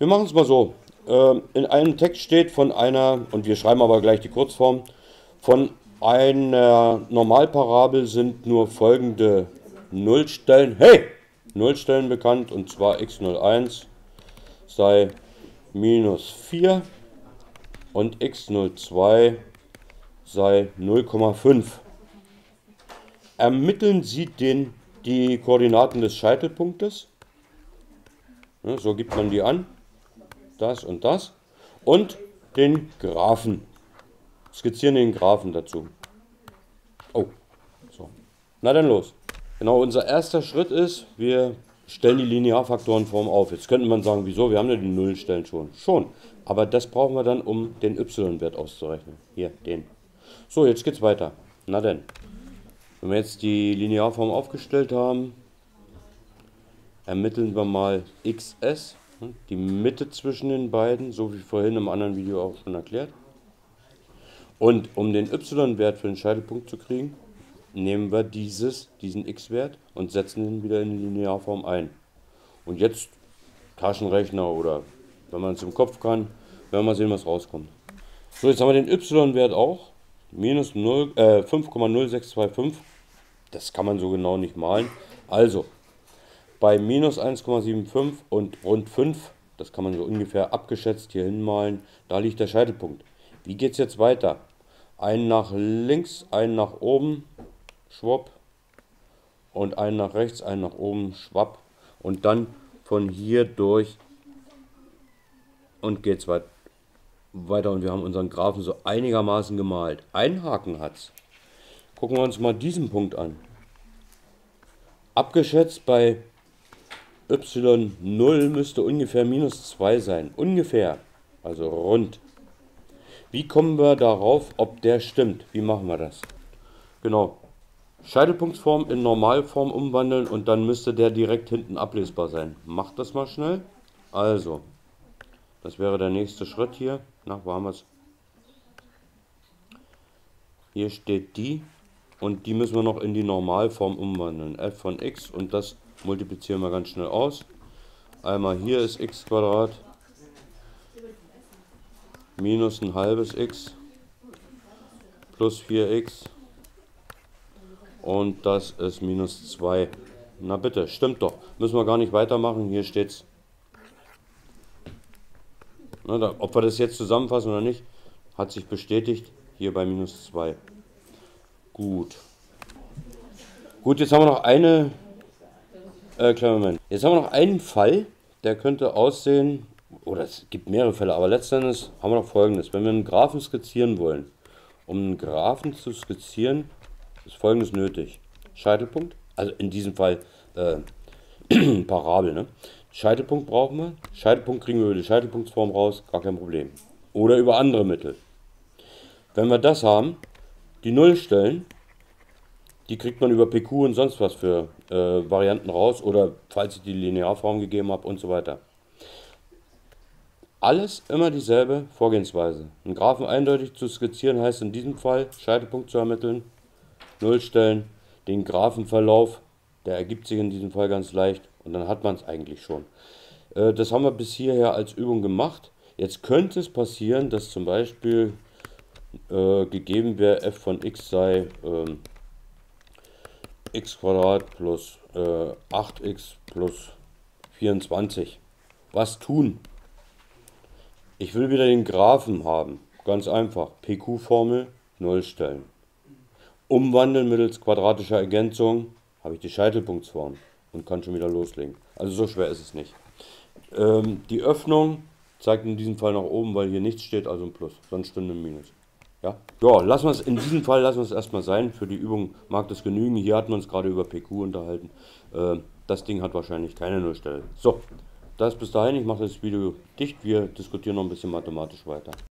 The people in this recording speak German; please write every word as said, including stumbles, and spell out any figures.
Wir machen es mal so. In einem Text steht von einer, und wir schreiben aber gleich die Kurzform, von einer Normalparabel sind nur folgende Nullstellen, hey, Nullstellen bekannt, und zwar x null eins sei minus vier und x null zwei sei null Komma fünf. Ermitteln Sie den, die Koordinaten des Scheitelpunktes. Ja, so gibt man die an. Das und das. Und den Graphen. Skizzieren den Graphen dazu. Oh, so. Na dann los. Genau, unser erster Schritt ist, wir stellen die Linearfaktorenform auf. Jetzt könnte man sagen, wieso? Wir haben ja die Nullenstellen schon. Schon. Aber das brauchen wir dann, um den y-Wert auszurechnen. Hier, den. So, jetzt geht's weiter. Na denn. Wenn wir jetzt die Linearform aufgestellt haben, ermitteln wir mal xs, die Mitte zwischen den beiden, so wie vorhin im anderen Video auch schon erklärt. Und um den y-Wert für den Scheitelpunkt zu kriegen, nehmen wir dieses, diesen x-Wert und setzen ihn wieder in die Linearform ein. Und jetzt Taschenrechner oder wenn man es im Kopf kann, werden wir mal sehen, was rauskommt. So, jetzt haben wir den y-Wert auch, minus äh, fünf Komma null sechs zwei fünf. Das kann man so genau nicht malen. Also, bei minus eins Komma fünfundsiebzig und rund fünf, das kann man so ungefähr abgeschätzt hier hinmalen, da liegt der Scheitelpunkt. Wie geht es jetzt weiter? Einen nach links, einen nach oben, schwupp, und einen nach rechts, einen nach oben, schwapp, und dann von hier durch und geht es weit weiter, und wir haben unseren Graphen so einigermaßen gemalt. Ein Haken hat's. Gucken wir uns mal diesen Punkt an. Abgeschätzt bei y null müsste ungefähr minus zwei sein. Ungefähr. Also rund. Wie kommen wir darauf, ob der stimmt? Wie machen wir das? Genau. Scheitelpunktsform in Normalform umwandeln und dann müsste der direkt hinten ablesbar sein. Macht das mal schnell. Also, das wäre der nächste Schritt hier. Na, wo haben wir es? Hier steht die. Und die müssen wir noch in die Normalform umwandeln. F von x, und das multiplizieren wir ganz schnell aus. Einmal hier ist x Quadrat minus ein halbes x plus vier x und das ist minus zwei. Na bitte, stimmt doch. Müssen wir gar nicht weitermachen. Hier steht's. Na, da, ob wir das jetzt zusammenfassen oder nicht, hat sich bestätigt. Hier bei minus zwei. Gut. Gut, jetzt haben wir noch eine, äh, kleinen Moment. Jetzt haben wir noch einen Fall, der könnte aussehen, oder es gibt mehrere Fälle, aber letztendlich haben wir noch Folgendes. Wenn wir einen Graphen skizzieren wollen, um einen Graphen zu skizzieren, ist Folgendes nötig. Scheitelpunkt, also in diesem Fall äh, Parabel, ne? Scheitelpunkt brauchen wir. Scheitelpunkt kriegen wir über die Scheitelpunktsform raus, gar kein Problem. Oder über andere Mittel. Wenn wir das haben, die Nullstellen, die kriegt man über P Q und sonst was für äh, Varianten raus, oder falls ich die Linearform gegeben habe und so weiter. Alles immer dieselbe Vorgehensweise. Einen Graphen eindeutig zu skizzieren heißt in diesem Fall Scheitelpunkt zu ermitteln, Nullstellen, den Graphenverlauf, der ergibt sich in diesem Fall ganz leicht, und dann hat man es eigentlich schon. Äh, das haben wir bis hierher als Übung gemacht. Jetzt könnte es passieren, dass zum Beispiel äh, gegeben wäre, f von x sei ähm, x Quadrat plus äh, acht x plus vierundzwanzig. Was tun? Ich will wieder den Graphen haben. Ganz einfach. P Q-Formel, Nullstellen. Umwandeln mittels quadratischer Ergänzung, habe ich die Scheitelpunktsform und kann schon wieder loslegen. Also so schwer ist es nicht. Ähm, die Öffnung zeigt in diesem Fall nach oben, weil hier nichts steht, also ein Plus. Sonst stünde ein Minus. Ja, ja, lassen wir es in diesem Fall lassen wir es erstmal sein. Für die Übung mag das genügen. Hier hatten wir uns gerade über P Q unterhalten. Äh, das Ding hat wahrscheinlich keine Nullstelle. So, das bis dahin. Ich mache das Video dicht. Wir diskutieren noch ein bisschen mathematisch weiter.